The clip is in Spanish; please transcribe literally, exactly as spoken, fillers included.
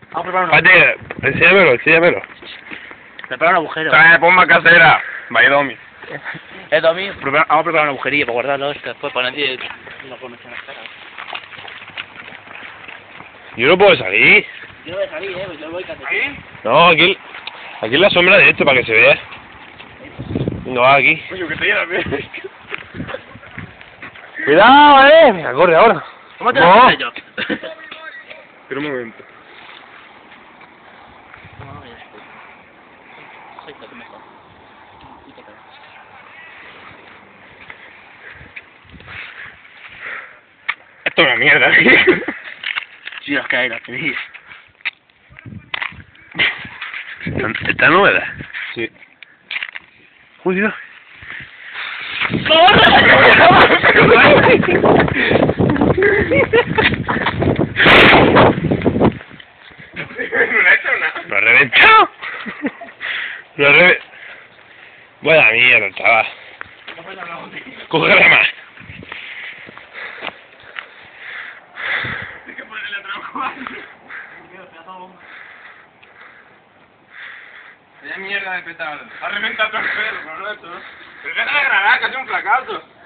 Vamos a preparar un agujero. Pate, enséñamelo, enséñamelo. Prepara un agujero. Trae pomba casera. Baidomi. Eh, Domi, prepara- vamos a preparar un agujerillo para guardarlo esto después para nadie no conoce las caras. Yo no puedo salir. Yo voy a salir, eh, yo voy casi. No, aquí, aquí en la sombra de esto para que se vea. No, aquí. Coño, que te llenas, Cuidado, eh. Venga, corre ahora. ¿Cómo te No. lo yo? Pero un momento. No, ya estoy. Soy lo que mejor. Y te caes. Esto es una mierda, Sí, os cae la tenéis. ¿Está nueva? Sí. Uy, Dios. No le ha hecho nada. ¿Lo ha reventado? Lo ha reventado. Buena mierda, chaval. Cógela más. Hay que ponerle otro cuadro. Vaya mierda de petado. Ha reventado todo el pelo, por lo esto, ¿no? Pero deja de grabar, que ha sido un fracaso.